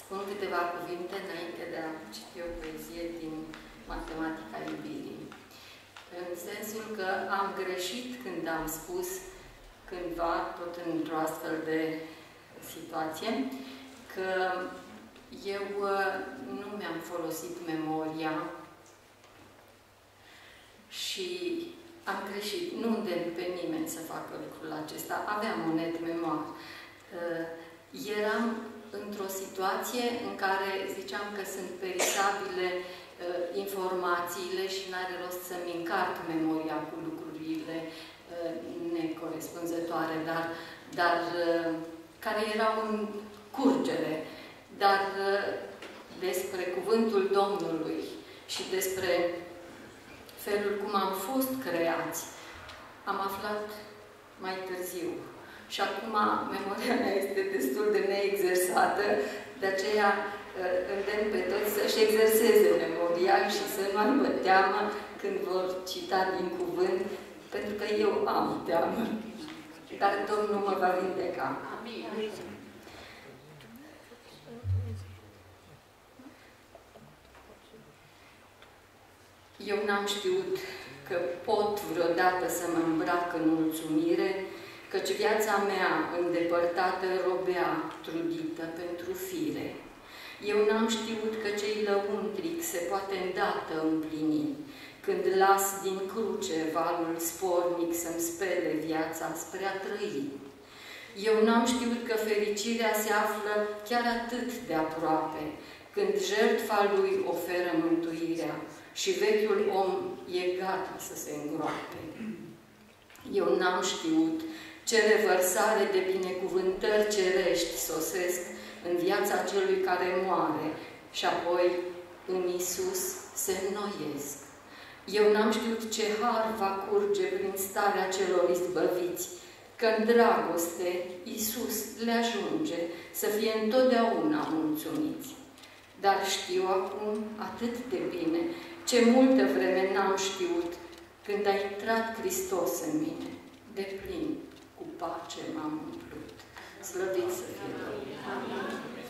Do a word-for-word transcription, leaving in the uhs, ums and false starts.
spun câteva cuvinte înainte de a citi o poezie din Matematica iubirii. În sensul că am greșit când am spus cândva, tot într-o astfel de situație, că eu nu mi-am folosit memoria și am greșit. Nu îndemn pe nimeni să facă lucrul acesta. Aveam un net memoar. Eram într-o situație în care ziceam că sunt perisabile informațiile și n-are rost să-mi încarc memoria cu lucrurile necorespunzătoare, dar, dar care erau în curgere. Dar despre cuvântul Domnului și despre felul cum am fost creați, am aflat mai târziu. Și acum memoria mea este destul de neexersată, de aceea îndemn pe toți să-și exerseze memoria și să nu aibă teamă când vor cita din cuvânt, pentru că eu am teamă. Dar Domnul mă va vindeca. Amin. Eu n-am știut că pot vreodată să mă îmbrac în mulțumire, căci viața mea îndepărtată robea trudită pentru fire. Eu n-am știut că cei lăuntric se poate îndată împlini, când las din cruce valul spornic să-mi spele viața spre a trăi. Eu n-am știut că fericirea se află chiar atât de aproape, când jertfa lui oferă mântuirea și vechiul om e gata să se îngroape. Eu n-am știut ce revărsare de binecuvântări cerești sosesc în viața celui care moare și apoi în Iisus se înnoiesc. Eu n-am știut ce har va curge prin starea celor izbăviți, că în dragoste Iisus le ajunge să fie întotdeauna mulțumiți. Dar știu acum atât de bine ce multă vreme n-am știut când a intrat Hristos în mine, de plin cu pace m-am umplut. Slăvit să fie Domnul!